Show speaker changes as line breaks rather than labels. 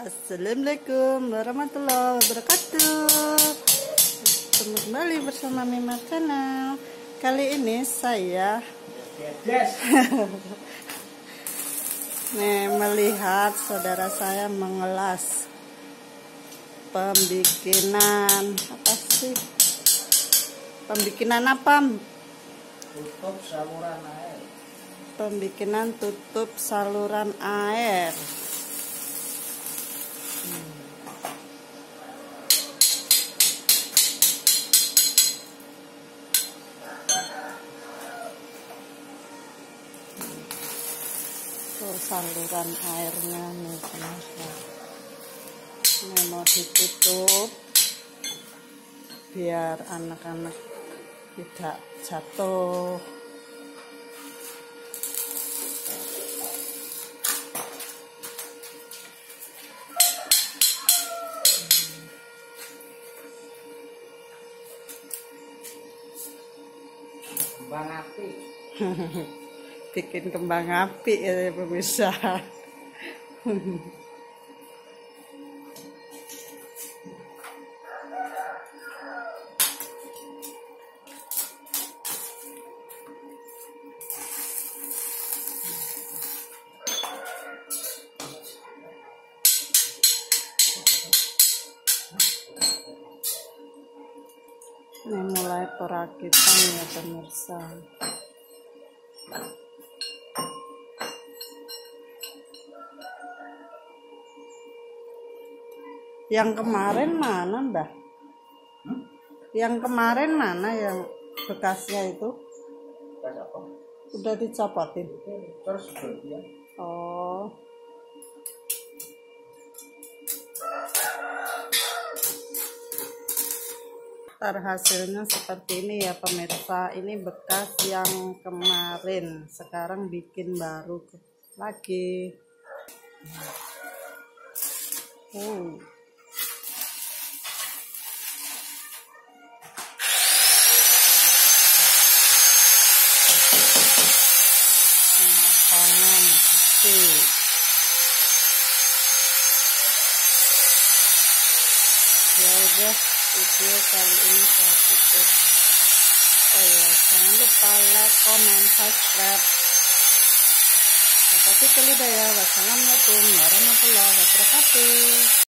Assalamualaikum warahmatullahi wabarakatuh. Bertemu kembali bersama Mima Channel. Kali ini saya melihat saudara saya mengelas pembikinan apa?
Tutup saluran air.
Pembikinan tutup saluran air. Saluran airnya nih pemirsa. Ini mau ditutup biar anak-anak tidak jatuh.
Kembang api.
Bikin kembang api ya pemirsa. Ini mulai perakitan ya pemirsa. Yang kemarin mana, Mbah? Yang kemarin mana yang bekasnya itu?
Bekas apa?
Udah dicopotin.
Terus bagian.
Oh. Hasilnya seperti ini ya pemirsa. Ini bekas yang kemarin, sekarang bikin baru lagi. Lapangan kecil. Ya udah, video kali ini saya tutup. Oh ya, jangan lupa like, comment, subscribe. Sampai jumpa ya. Wassalamualaikum warahmatullahi wabarakatuh.